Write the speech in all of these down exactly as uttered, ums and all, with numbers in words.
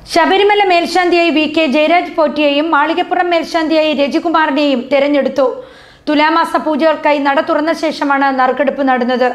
ശബരിമല മേൽശാന്തിയായി V K Jayaraj പോറ്റിയെയും മാളികപ്പുറം മേൽശാന്തിയായി രജികുമാറിനെയും തെരഞ്ഞെടുത്തു. തുലാമാസ പൂജകൾക്കായി നട തുറന്ന ശേഷമാണ് നറുക്കെടുപ്പ് നടന്നത്.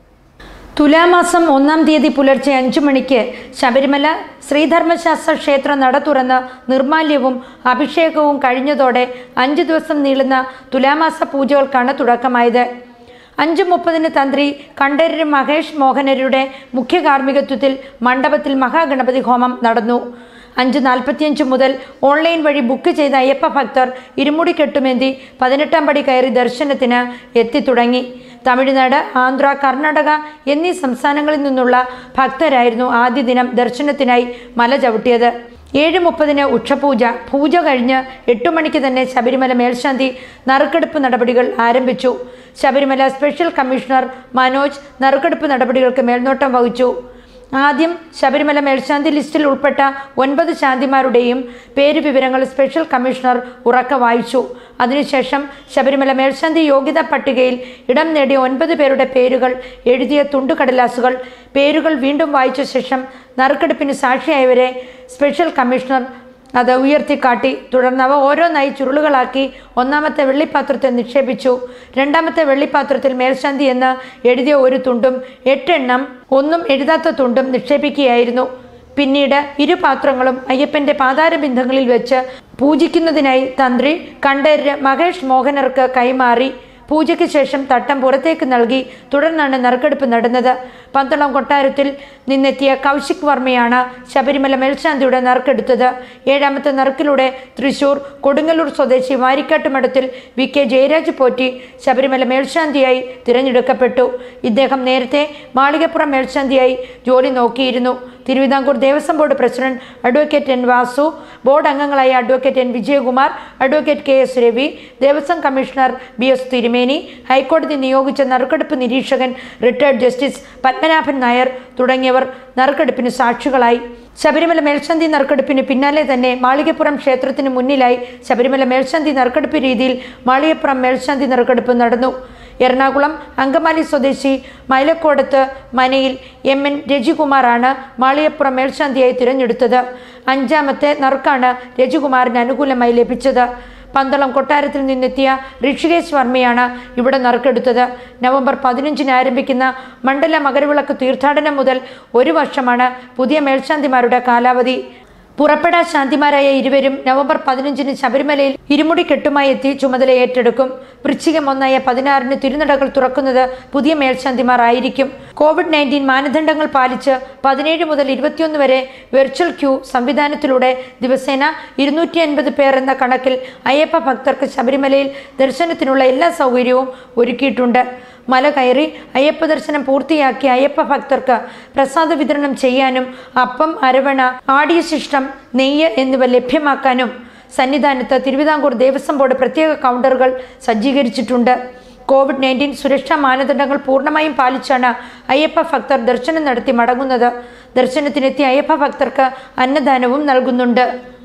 തുലാമാസം ഒന്നാം തീയതി പുലർച്ചെ അഞ്ചു മണിക്ക് ശബരിമല ശ്രീധർമ്മശാസ്ത്ര ക്ഷേത്രം നട തുറന്ന് നിർമാല്യവും അഭിഷേകവും കഴിഞ്ഞതോടെ അഞ്ചു ദിവസം നീളുന്ന തുലാമാസ പൂജകൾക്കാണ് തുടക്കമായത്. അഞ്ചു മുപ്പതിന് തന്ത്രി കണ്ഠരര് മഹേഷ് മോഹനരുടെ മുഖ്യ കാർമ്മികത്വത്തിൽ മണ്ഡപത്തിൽ മഹാഗണപതി ഹോമം നടന്നു. അഞ്ച് നാൽപ്പത്തിയഞ്ച് മുതൽ ഓൺലൈൻ വഴി ബുക്ക് ചെയ്ത അയ്യപ്പ ഭക്തർ ഇരുമുടി കെട്ടുമേന്തി പതിനെട്ടാം പടി കയറി ദർശനത്തിന് എത്തിത്തുടങ്ങി. തമിഴ്നാട്, ആന്ധ്ര, കർണാടക എന്നീ സംസ്ഥാനങ്ങളിൽ നിന്നുള്ള ഭക്തരായിരുന്നു ആദ്യ ദിനം ദർശനത്തിനായി മല ചവിട്ടിയത്. ഏഴ് മുപ്പതിന് ഉച്ചപൂജ. പൂജ കഴിഞ്ഞ് എട്ടു മണിക്ക് തന്നെ ശബരിമല മേൽശാന്തി നറുക്കെടുപ്പ് നടപടികൾ ആരംഭിച്ചു. ശബരിമല സ്പെഷ്യൽ കമ്മീഷണർ മനോജ് നറുക്കെടുപ്പ് നടപടികൾക്ക് മേൽനോട്ടം വഹിച്ചു. ആദ്യം ശബരിമല മേൽശാന്തി ലിസ്റ്റിൽ ഉൾപ്പെട്ട ഒൻപത് ശാന്തിമാരുടെയും പേര് വിവരങ്ങൾ സ്പെഷ്യൽ കമ്മീഷണർ ഉറക്കെ വായിച്ചു. അതിനുശേഷം ശബരിമല മേൽശാന്തി യോഗ്യതാ പട്ടികയിൽ ഇടം നേടിയ ഒൻപത് പേരുടെ പേരുകൾ എഴുതിയ തുണ്ടുകടലാസുകൾ പേരുകൾ വീണ്ടും വായിച്ച ശേഷം നറുക്കെടുപ്പിന് സാക്ഷിയായവരെ സ്പെഷ്യൽ കമ്മീഷണർ അത് ഉയർത്തിക്കാട്ടി. തുടർന്ന് അവ ഓരോന്നായി ചുരുളുകളാക്കി ഒന്നാമത്തെ വെള്ളിപ്പാത്രത്തിൽ നിക്ഷേപിച്ചു. രണ്ടാമത്തെ വെള്ളിപ്പാത്രത്തിൽ മേൽശാന്തി എന്ന് എഴുതിയ ഒരു തുണ്ടും എട്ടെണ്ണം ഒന്നും എഴുതാത്ത തുണ്ടും നിക്ഷേപിക്കുകയായിരുന്നു. പിന്നീട് ഇരു പാത്രങ്ങളും അയ്യപ്പന്റെ പാതാരബിന്ദങ്ങളിൽ വെച്ച് പൂജിക്കുന്നതിനായി തന്ത്രി കണ്ഠരര് മഹേഷ് മോഹനർക്ക് കൈമാറി. പൂജയ്ക്ക് ശേഷം തട്ടം പുറത്തേക്ക് നൽകി. തുടർന്നാണ് നറുക്കെടുപ്പ് നടന്നത്. പന്തളം കൊട്ടാരത്തിൽ നിന്നെത്തിയ കൗശിക് വർമ്മയാണ് ശബരിമല മേൽശാന്തിയുടെ നറുക്കെടുത്തത്. ഏഴാമത്തെ നറുക്കിലൂടെ തൃശൂർ കൊടുങ്ങല്ലൂർ സ്വദേശി വാരിക്കാട്ട് മഠത്തിൽ വി കെ ജയരാജ് പോറ്റി ശബരിമല മേൽശാന്തിയായി തിരഞ്ഞെടുക്കപ്പെട്ടു. ഇദ്ദേഹം നേരത്തെ മാളികപ്പുറം മേൽശാന്തിയായി ജോലി നോക്കിയിരുന്നു. Thiruvithamkoor Devaswom board president advocate N Vasu, board അംഗങ്ങളായ advocate N Vijayakumar, advocate K S Ravi, Devaswom commissioner B S Thirumeni, ഹൈക്കോടതി നിയോഗിച്ച നറുക്കെടുപ്പ് നിരീക്ഷകൻ റിട്ടയർഡ് ജസ്റ്റിസ് പത്മനാഭൻ നായർ തുടങ്ങിയവർ നറുക്കെടുപ്പിന് സാക്ഷികളായി. ശബരിമല മേൽശാന്തി നറുക്കെടുപ്പിന് പിന്നാലെ തന്നെ മാളികപ്പുറം ക്ഷേത്രത്തിന് മുന്നിലായി ശബരിമല മേൽശാന്തി നറുക്കെടുപ്പ് രീതിയിൽ മാളികപ്പുറം മേൽശാന്തി നറുക്കെടുപ്പ് നടന്നു. എറണാകുളം അങ്കമാലി സ്വദേശി മൈലക്കോടത്ത് മനയിൽ എം എൻ രജികുമാറാണ് മാളികപ്പുറം മേൽശാന്തിയായി തിരഞ്ഞെടുത്തത്. അഞ്ചാമത്തെ നറുക്കാണ് രജികുമാറിന് അനുകൂലമായി ലഭിച്ചത്. പന്തളം കൊട്ടാരത്തിൽ നിന്നെത്തിയ ഋഷികേശ് വർമ്മയാണ് ഇവിടെ നറുക്കെടുത്തത്. നവംബർ പതിനഞ്ചിന് ആരംഭിക്കുന്ന മണ്ഡല മകരവിളക്ക് തീർത്ഥാടനം മുതൽ ഒരു വർഷമാണ് പുതിയ മേൽശാന്തിമാരുടെ കാലാവധി. പുറപ്പെടാ ശാന്തിമാരായ ഇരുവരും നവംബർ പതിനഞ്ചിന് ശബരിമലയിൽ ഇരുമുടി കെട്ടുമായി എത്തി ചുമതല ഏറ്റെടുക്കും. വൃശ്ചികം ഒന്നായ പതിനാറിന് തിരുനടകൾ തുറക്കുന്നത് പുതിയ മേൽശാന്തിമാർ ആയിരിക്കും. കോവിഡ് നയൻറ്റീൻ മാനദണ്ഡങ്ങൾ പാലിച്ച് പതിനേഴ് മുതൽ ഇരുപത്തിയൊന്ന് വരെ വെർച്വൽ ക്യൂ സംവിധാനത്തിലൂടെ ദിവസേന ഇരുന്നൂറ്റി അൻപത് പേർ എന്ന കണക്കിൽ അയ്യപ്പ ഭക്തർക്ക് ശബരിമലയിൽ ദർശനത്തിനുള്ള എല്ലാ സൗകര്യവും ഒരുക്കിയിട്ടുണ്ട്. മല കയറി അയ്യപ്പ ദർശനം പൂർത്തിയാക്കിയ അയ്യപ്പ ഭക്തർക്ക് പ്രസാദ വിതരണം ചെയ്യാനും അപ്പം, അരവണ, ആടിയ ശിഷ്ടം, നെയ്യ് എന്നിവ ലഭ്യമാക്കാനും സന്നിധാനത്ത് തിരുവിതാംകൂർ ദേവസ്വം ബോർഡ് പ്രത്യേക കൗണ്ടറുകൾ സജ്ജീകരിച്ചിട്ടുണ്ട്. കോവിഡ് നയൻറ്റീൻ സുരക്ഷാ മാനദണ്ഡങ്ങൾ പൂർണ്ണമായും പാലിച്ചാണ് അയ്യപ്പ ഭക്തർ ദർശനം നടത്തി മടങ്ങുന്നത്. ദർശനത്തിനെത്തിയ അയ്യപ്പ ഭക്തർക്ക് അന്നദാനവും നൽകുന്നുണ്ട്.